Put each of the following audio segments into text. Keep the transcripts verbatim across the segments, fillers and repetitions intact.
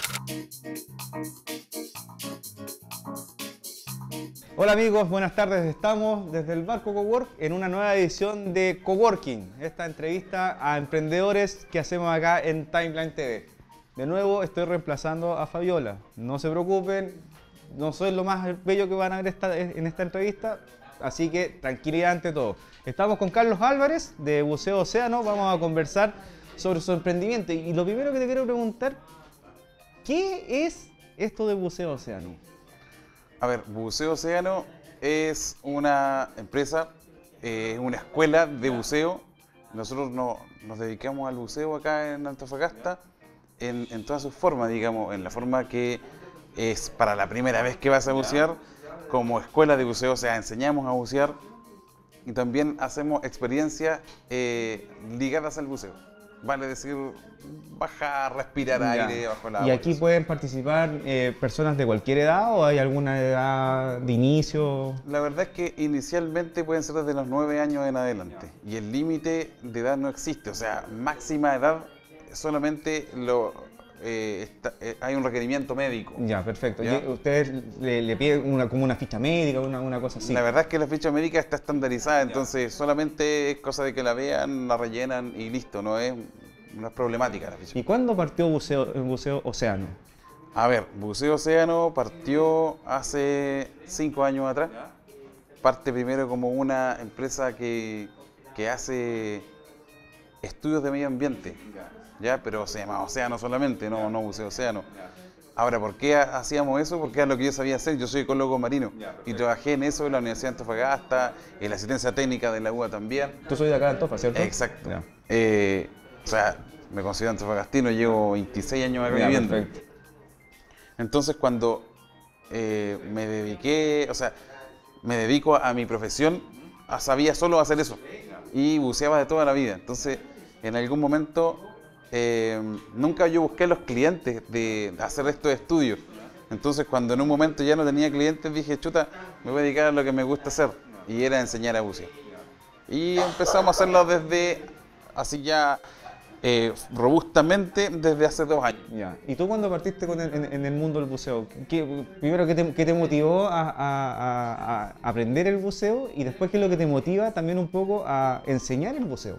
Hola amigos, buenas tardes. Estamos desde el Barco Cowork en una nueva edición de Coworking, esta entrevista a emprendedores que hacemos acá en Timeline T V. De nuevo estoy reemplazando a Fabiola. No se preocupen, no soy lo más bello que van a ver esta, en esta entrevista, así que tranquilidad ante todo. Estamos con Carlos Álvarez de Buceo Océano, vamos a conversar sobre su emprendimiento. Y lo primero que te quiero preguntar, ¿qué es esto de Buceo Océano? A ver, Buceo Océano es una empresa, es eh, una escuela de buceo. Nosotros no, nos dedicamos al buceo acá en Antofagasta en, en todas sus formas, digamos, en la forma que es para la primera vez que vas a bucear, como escuela de buceo, o sea, enseñamos a bucear y también hacemos experiencias eh, ligadas al buceo. Vale decir, bajar, respirar ya. aire bajo el agua. ¿Y aquí pueden participar eh, personas de cualquier edad o hay alguna edad de inicio? La verdad es que inicialmente pueden ser desde los nueve años en adelante. Y el límite de edad no existe, o sea, máxima edad solamente lo, eh, está, eh, hay un requerimiento médico. Ya, perfecto. ¿Ya? ¿Ustedes le, le piden una, como una ficha médica, una, una cosa así? La verdad es que la ficha médica está estandarizada, entonces ya. solamente es cosa de que la vean, la rellenan y listo, no es, no es problemática la ficha. ¿Y cuándo partió Buceo, Buceo Océano? A ver, Buceo Océano partió hace cinco años atrás. Parte primero como una empresa que, que hace estudios de medio ambiente. ¿Ya? Pero se llama Océano solamente, no, no Buceo Océano. Ahora, ¿por qué hacíamos eso? Porque era lo que yo sabía hacer. Yo soy ecólogo marino y trabajé en eso en la Universidad de Antofagasta, en la asistencia técnica de la U A también. Tú soy de acá de Antofa, ¿cierto? Exacto. Eh, o sea, me considero antofagastino, llevo veintiséis años acá viviendo. Perfecto. Entonces, cuando eh, me dediqué, o sea, me dedico a, a mi profesión, a, sabía solo hacer eso y buceaba de toda la vida. Entonces, en algún momento... Eh, nunca yo busqué los clientes de hacer estos estudios. Entonces, cuando en un momento ya no tenía clientes, dije, chuta, me voy a dedicar a lo que me gusta hacer. Y era enseñar a bucear. Y empezamos a hacerlo desde, así ya, eh, robustamente, desde hace dos años. Ya. ¿Y tú cuando partiste con el, en, en el mundo del buceo? ¿Qué, primero, ¿qué te, qué te motivó a, a, a, a aprender el buceo? Y después, ¿qué es lo que te motiva también un poco a enseñar el buceo?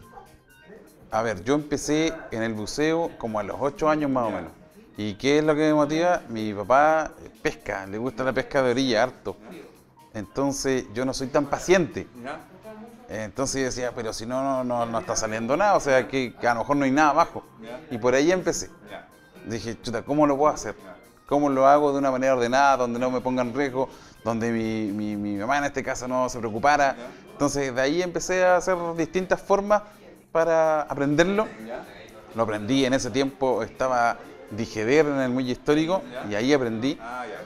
A ver, yo empecé en el buceo como a los ocho años más o menos. ¿Y qué es lo que me motiva? Mi papá pesca, le gusta la pesca de orilla harto. Entonces yo no soy tan paciente. Entonces yo decía, pero si no, no, no, no está saliendo nada, o sea que, que a lo mejor no hay nada abajo. Y por ahí empecé. Dije, chuta, ¿cómo lo puedo hacer? ¿Cómo lo hago de una manera ordenada, donde no me ponga en riesgo, donde mi, mi, mi mamá en este caso no se preocupara? Entonces de ahí empecé a hacer distintas formas para aprenderlo. Lo aprendí en ese tiempo, estaba Digeder en el muelle histórico y ahí aprendí.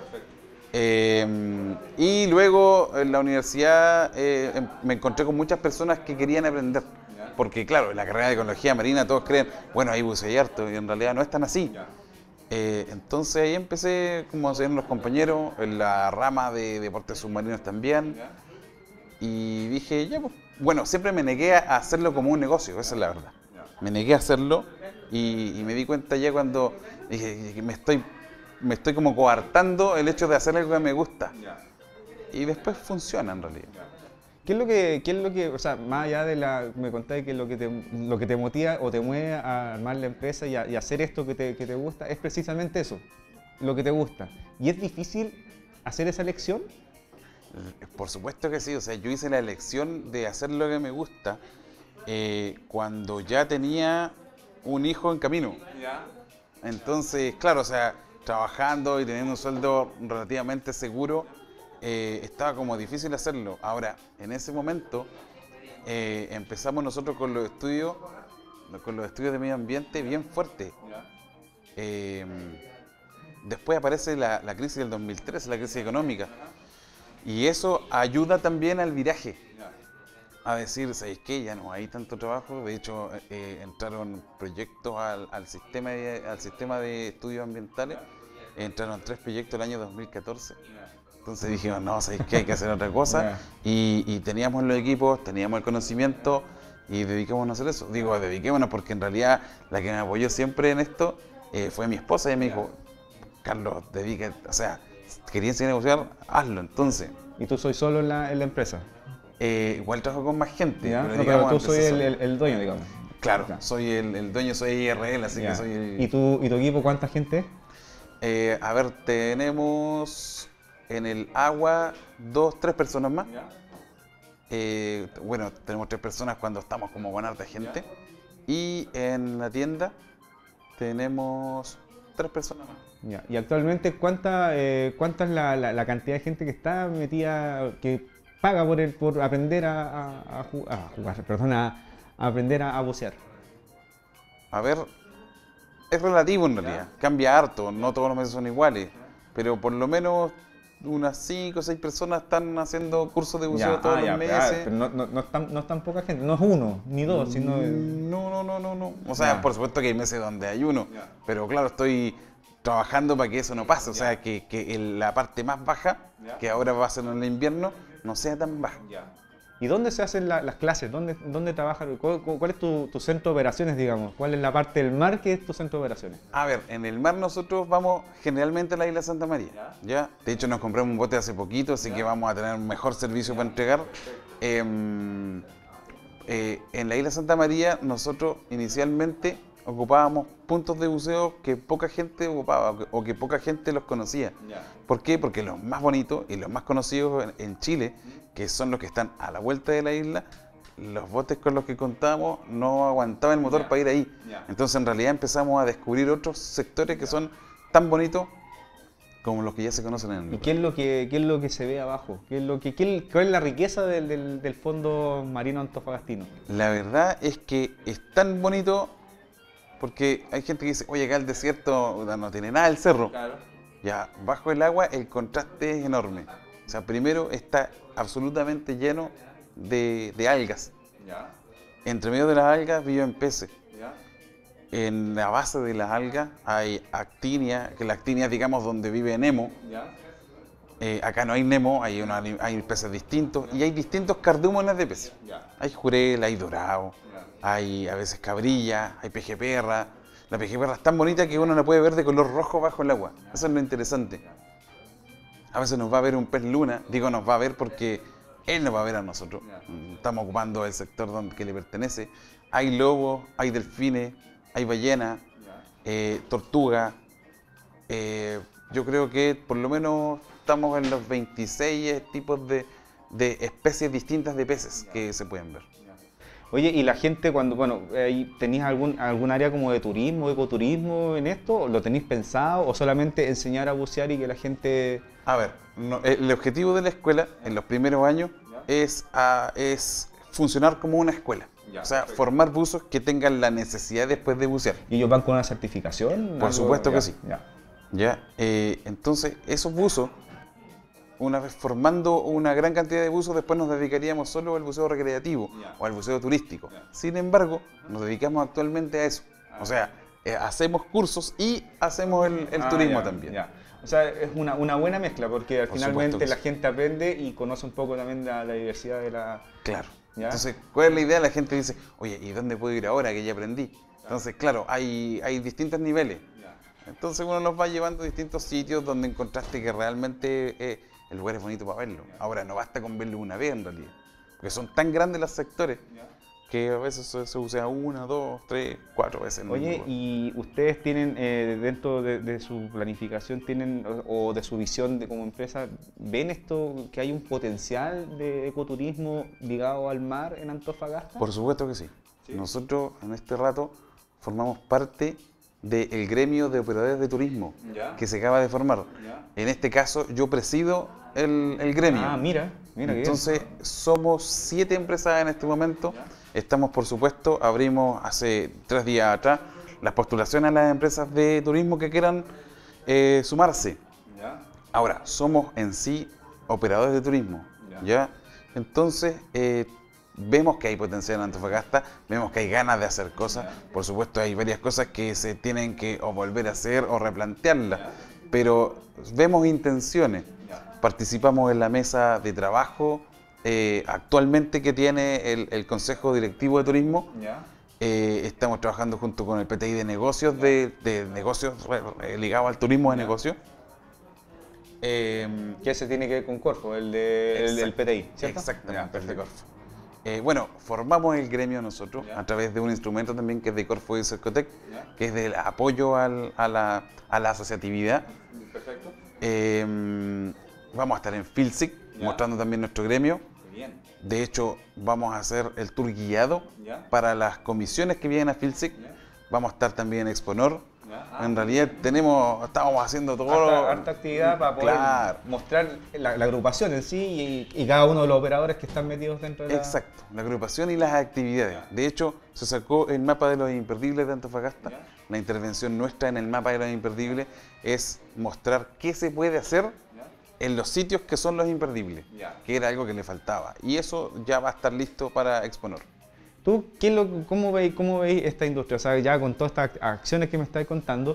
Eh, y luego en la universidad eh, me encontré con muchas personas que querían aprender. Porque claro, en la carrera de ecología marina todos creen, bueno, ahí buceé harto, y en realidad no es tan así. Eh, entonces ahí empecé, como enseñaron los compañeros, en la rama de deportes submarinos también. Y dije, ya pues, bueno, siempre me negué a hacerlo como un negocio, esa es la verdad. Me negué a hacerlo y, y me di cuenta ya cuando dije que me estoy, me estoy como coartando el hecho de hacer algo que me gusta. Y después funciona en realidad. ¿Qué es lo que, qué es lo que, o sea, más allá de la, me contáis que lo que te, lo que te motiva o te mueve a armar la empresa y, a, y hacer esto que te, que te gusta, es precisamente eso, lo que te gusta? ¿Y es difícil hacer esa elección? Por supuesto que sí, o sea, yo hice la elección de hacer lo que me gusta eh, cuando ya tenía un hijo en camino. Entonces, claro, o sea, trabajando y teniendo un sueldo relativamente seguro, eh, estaba como difícil hacerlo. Ahora, en ese momento, eh, empezamos nosotros con los estudios, con los estudios de medio ambiente bien fuertes. Eh, después aparece la, la crisis del dos mil trece, la crisis económica. Y eso ayuda también al viraje, a decir, ¿sabéis qué? Ya no hay tanto trabajo. De hecho, eh, entraron proyectos al, al, sistema de, al sistema de estudios ambientales, entraron tres proyectos el año dos mil catorce. Entonces dijimos, no, ¿sabéis qué? Hay que hacer otra cosa. Y, y teníamos los equipos, teníamos el conocimiento y dedicémonos a hacer eso. Digo, dediquémonos porque en realidad la que me apoyó siempre en esto eh, fue mi esposa. Y me dijo, Carlos, dedica, o sea, quería enseñar a bucear, hazlo entonces. ¿Y tú soy solo en la, en la empresa? Eh, igual trabajo con más gente. ¿Ya? Pero, No, digamos, pero tú soy el, antecesor. el, el dueño, digamos. Claro, Ya. soy el, el dueño, soy I R L, así Ya. que soy el... ¿Y, tú, ¿Y tu equipo cuánta gente es? Eh, a ver, tenemos en el agua dos, tres personas más. Eh, bueno, tenemos tres personas cuando estamos como con harta gente. Y en la tienda tenemos tres personas más. Ya. ¿Y actualmente cuánta, eh, cuánta es la, la, la cantidad de gente que está metida, que paga por, el, por aprender a, a, a ju- a jugar, perdón, a, a aprender a, a bucear? A ver, es relativo en realidad, cambia harto, no todos los meses son iguales, pero por lo menos unas cinco o seis personas están haciendo cursos de buceo Ya, todos ah, los ya, meses. pero, ah, pero no, no, no, es tan, no es tan poca gente, no es uno, ni dos, sino... No, no, no, no, no. O sea, Ya. por supuesto que hay meses donde hay uno, pero claro, estoy trabajando para que eso no pase, o sea, que, que el- la parte más baja, que ahora va a ser en el invierno, no sea tan baja. ¿Y dónde se hacen la- las clases? ¿Dónde, dónde trabajan? ¿Cuál, cuál es tu, tu centro de operaciones, digamos? ¿Cuál es la parte del mar que es tu centro de operaciones? A ver, en el mar nosotros vamos generalmente a la isla Santa María, ¿ya? De hecho nos compramos un bote hace poquito, así que vamos a tener un mejor servicio para entregar. Em, eh, en la isla Santa María nosotros inicialmente ocupábamos puntos de buceo que poca gente ocupaba o que, o que poca gente los conocía. ¿Por qué? Porque los más bonitos y los más conocidos en, en Chile, que son los que están a la vuelta de la isla, los botes con los que contábamos no aguantaban el motor para ir ahí. Entonces en realidad empezamos a descubrir otros sectores que son tan bonitos como los que ya se conocen en el ¿Y lugar. qué es lo que, qué es lo que se ve abajo? ¿Qué es lo que, qué, ¿Cuál es la riqueza del, del, del fondo marino antofagastino? La verdad es que es tan bonito porque hay gente que dice, oye, acá el desierto no tiene nada el cerro. Ya, bajo el agua el contraste es enorme. O sea, primero está absolutamente lleno de, de algas. Entre medio de las algas viven peces. En la base de las algas hay actinia, que la actinia es, digamos, donde vive Nemo. Eh, acá no hay Nemo, hay, una- hay peces distintos y hay distintos cardúmenes de peces. Hay jurel, hay dorado, hay a veces cabrilla, hay pejeperra. La pejeperra es tan bonita que uno la puede ver de color rojo bajo el agua. Eso es lo interesante. A veces nos va a ver un pez luna, digo nos va a ver porque él nos va a ver a nosotros. Estamos ocupando el sector donde, que le pertenece. Hay lobos, hay delfines, hay ballenas, eh, tortuga. Eh, yo creo que por lo menos estamos en los veintiséis tipos de, de especies distintas de peces que se pueden ver. Oye, ¿y la gente cuando, bueno, ahí tenéis algún, algún área como de turismo, ecoturismo en esto? ¿Lo tenéis pensado o solamente enseñar a bucear y que la gente... A ver, no, el objetivo de la escuela en los primeros años es, ah, es funcionar como una escuela. O sea, formar buzos que tengan la necesidad después de bucear. ¿Y ellos van con una certificación? Por Algo- supuesto que ya, sí. ya. ¿Ya? Eh, entonces, esos buzos, una vez formando una gran cantidad de buzos, después nos dedicaríamos solo al buceo recreativo o al buceo turístico. Sin embargo, nos dedicamos actualmente a eso. O sea, eh, hacemos cursos y hacemos el, el Ah, turismo ya, también. ya. O sea, es una, una buena mezcla porque Por finalmente supuesto que la sí. gente aprende y conoce un poco también la, la diversidad de la... Claro. ¿Ya? Entonces, ¿cuál es la idea? La gente dice, oye, ¿y dónde puedo ir ahora que ya aprendí? Entonces, claro, hay, hay distintos niveles. Entonces uno nos va llevando a distintos sitios donde encontraste que realmente eh, el lugar es bonito para verlo. Ahora, no basta con verlo una vez en realidad, porque son tan grandes los sectores que a veces se, se usa una, dos, tres, cuatro veces en un Oye, lugar. ¿y ustedes tienen eh, dentro de, de su planificación tienen o, o de su visión de como empresa, ven esto que hay un potencial de ecoturismo ligado al mar en Antofagasta? Por supuesto que sí. Nosotros en este rato formamos parte del gremio de operadores de turismo Ya. que se acaba de formar. Ya. En este caso yo presido el, el gremio. Ah, mira, mira qué bien. Entonces somos siete empresas en este momento. Estamos, por supuesto, abrimos hace tres días atrás las postulaciones a las empresas de turismo que quieran eh, sumarse. Ya. Ahora, somos en sí operadores de turismo, Ya. ¿ya? Entonces, eh, vemos que hay potencial en Antofagasta, vemos que hay ganas de hacer cosas. Por supuesto, hay varias cosas que se tienen que o volver a hacer o replantearlas, pero vemos intenciones. Participamos en la mesa de trabajo eh, actualmente que tiene el, el Consejo Directivo de Turismo. Ya. Eh, estamos trabajando junto con el P T I de negocios, de, de negocios eh, ligado al turismo de negocios. Eh, que ese tiene que ver con Corfo, el, de, el del P T I, ¿cierto? Exactamente, ya, el de Corfo. Eh, bueno, formamos el gremio nosotros ya. a través de un instrumento también que es de Corfo y Cercotec, ya. que es del apoyo al, a, la, a la asociatividad. Perfecto. Eh, vamos a estar en Filsic, ya. mostrando también nuestro gremio. Bien. De hecho, vamos a hacer el tour guiado ya. para las comisiones que vienen a Filsic. Ya. Vamos a estar también en Exponor. Ah, en realidad tenemos, estamos haciendo todo harta, harta actividad para poder claro. mostrar la, la agrupación en sí y, y cada uno de los operadores que están metidos dentro de la... Exacto, la agrupación y las actividades. De hecho, se sacó el mapa de los imperdibles de Antofagasta. ¿Ya? La intervención nuestra en el mapa de los imperdibles es mostrar qué se puede hacer ¿Ya? en los sitios que son los imperdibles, ¿Ya? que era algo que le faltaba. Y eso ya va a estar listo para Exponor. ¿Tú qué lo, cómo veis cómo veis esta industria? O sea, ya con todas estas acciones que me estáis contando,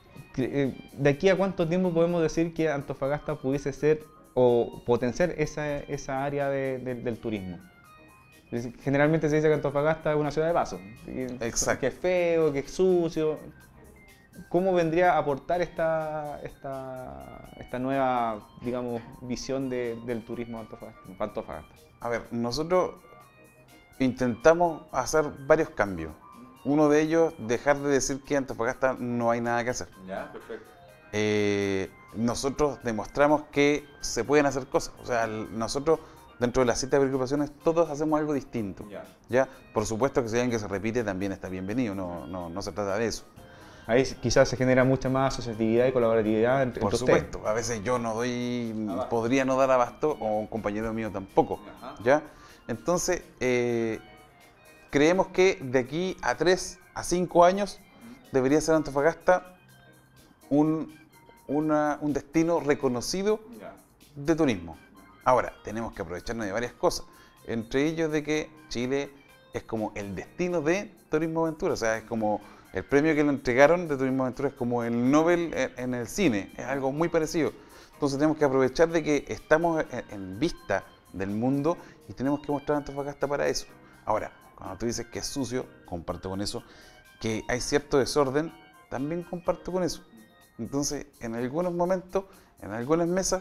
¿de aquí a cuánto tiempo podemos decir que Antofagasta pudiese ser o potenciar esa, esa área de, de, del turismo? Generalmente se dice que Antofagasta es una ciudad de paso. Exacto. Que es feo, que es sucio. ¿Cómo vendría a aportar esta, esta, esta nueva, digamos, visión de, del turismo Antofagasta, Antofagasta? A ver, nosotros intentamos hacer varios cambios. Uno de ellos, dejar de decir que en Antofagasta no hay nada que hacer. Ya, perfecto. Eh, nosotros demostramos que se pueden hacer cosas. O sea, nosotros, dentro de las siete agrupaciones, todos hacemos algo distinto. Ya. ¿Ya? Por supuesto que si alguien que se repite también está bienvenido, no, no, no se trata de eso. Ahí quizás se genera mucha más asociatividad y colaboratividad entre Por supuesto, ustedes. A veces yo no doy, ah, podría no dar abasto, o un compañero mío tampoco. Ajá. ¿Ya? Entonces, eh, creemos que de aquí a tres a cinco años debería ser Antofagasta un, una, un destino reconocido de turismo. Ahora, tenemos que aprovecharnos de varias cosas, entre ellos de que Chile es como el destino de Turismo Aventura, o sea, es como el premio que le entregaron de Turismo Aventura, es como el Nobel en, en el cine, es algo muy parecido. Entonces tenemos que aprovechar de que estamos en, en vista del mundo y tenemos que mostrar Antofagasta para eso. Ahora, cuando tú dices que es sucio, comparto con eso. Que hay cierto desorden, también comparto con eso. Entonces, en algunos momentos, en algunas mesas,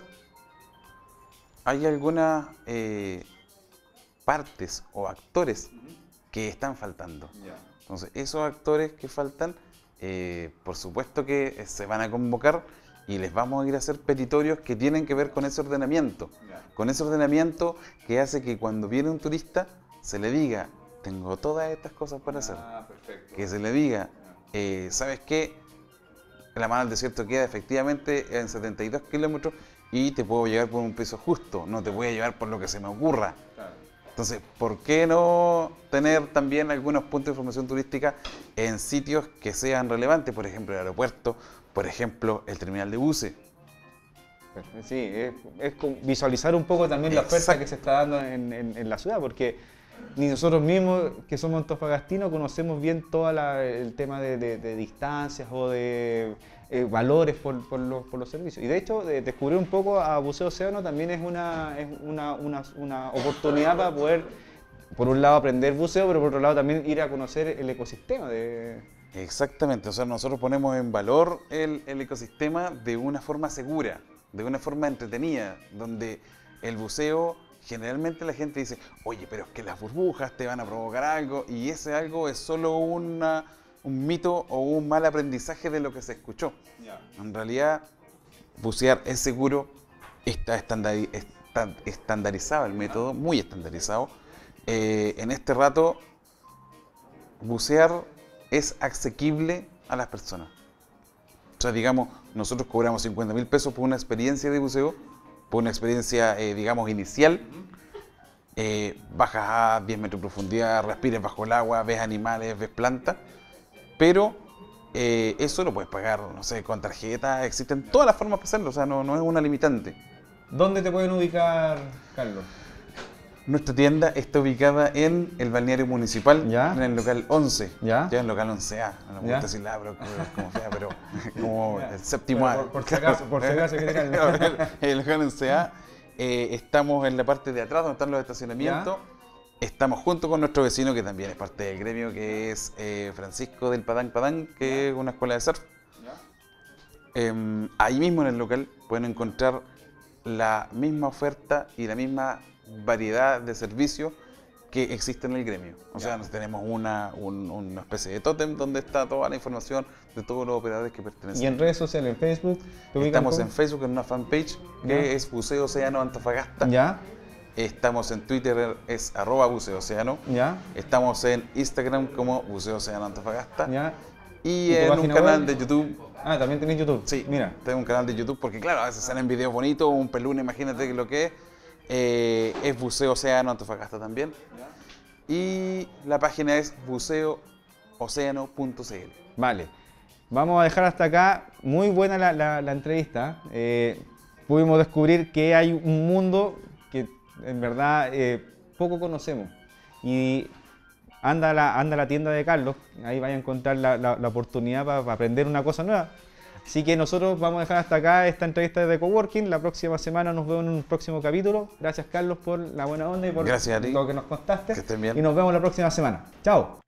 hay algunas eh, partes o actores que están faltando. Entonces, esos actores que faltan, eh, por supuesto que se van a convocar y les vamos a ir a hacer petitorios que tienen que ver con ese ordenamiento. Con ese ordenamiento que hace que cuando viene un turista se le diga, tengo todas estas cosas para hacer. Ah, perfecto. Que se le diga, eh, ¿sabes qué? La mano al desierto queda efectivamente en setenta y dos kilómetros y te puedo llevar por un precio justo, no te voy a llevar por lo que se me ocurra. Claro. Entonces, ¿por qué no tener también algunos puntos de información turística en sitios que sean relevantes? Por ejemplo, el aeropuerto, por ejemplo, el terminal de buses. Sí, es, es visualizar un poco también la oferta Exacto. que se está dando en, en, en la ciudad, porque ni nosotros mismos, que somos antofagastinos, conocemos bien todo la, el tema de, de, de distancias o de eh, valores por, por, los, por los servicios. Y de hecho, de descubrir un poco a Buceo Océano también es una, es una, una, una oportunidad para poder, por un lado, aprender buceo, pero por otro lado también ir a conocer el ecosistema de... Exactamente, o sea, nosotros ponemos en valor el, el ecosistema de una forma segura, de una forma entretenida, donde el buceo, generalmente la gente dice, oye, pero es que las burbujas te van a provocar algo, y ese algo es solo una, un mito o un mal aprendizaje de lo que se escuchó. Yeah. En realidad, bucear es seguro, está, estandari está estandarizado el método, muy estandarizado. Eh, en este rato, bucear es asequible a las personas. O sea, digamos, nosotros cobramos cincuenta mil pesos por una experiencia de buceo, por una experiencia, eh, digamos, inicial. Eh, bajas a diez metros de profundidad, respires bajo el agua, ves animales, ves plantas, pero eh, eso lo puedes pagar, no sé, con tarjeta, existen todas las formas para hacerlo, o sea, no, no es una limitante. ¿Dónde te pueden ubicar, Carlos? Nuestra tienda está ubicada en el balneario municipal, ¿Ya? En el local once, ¿Ya? Ya en el local once A, no me gusta decir la, pero como fea, pero como el séptimo A. Por, por si acaso, por si acaso, ¿qué el local once A, eh, estamos en la parte de atrás donde están los estacionamientos, ¿Ya? Estamos junto con nuestro vecino que también es parte del gremio, que es eh, Francisco del Padán Padán, que es una escuela de surf. Eh, ahí mismo en el local pueden encontrar la misma oferta y la misma variedad de servicios que existe en el gremio. O sea, tenemos una, un- una especie de tótem donde está toda la información de todos los operadores que pertenecen. Y en redes sociales, en Facebook, ¿te ubican Estamos como? en Facebook en una fanpage que Ya. es Buceo Océano Antofagasta. Ya, Estamos en Twitter, es arroba Buceo Océano. ya, Estamos en Instagram como Buceo Océano Antofagasta. ya. Y, ¿Y tu en un página canal web? de YouTube. Ah, también tenés YouTube. Sí, Mira. tengo un canal de YouTube porque, claro, a veces salen videos bonitos, un pelún, imagínate lo que es. Eh, es Buceo Océano Antofagasta también. Y la página es buceo océano punto c l. Vale. Vamos a dejar hasta acá. Muy buena la, la- la entrevista. Eh, pudimos descubrir que hay un mundo que en verdad eh, poco conocemos. Y anda a, la, anda a la tienda de Carlos, ahí vaya a encontrar la, la- la oportunidad para aprender una cosa nueva. Así que nosotros vamos a dejar hasta acá esta entrevista de Coworking. La próxima semana nos vemos en un próximo capítulo. Gracias, Carlos, por la buena onda y por Gracias a ti. lo que nos contaste. Que estén bien. Y nos vemos la próxima semana. Chao.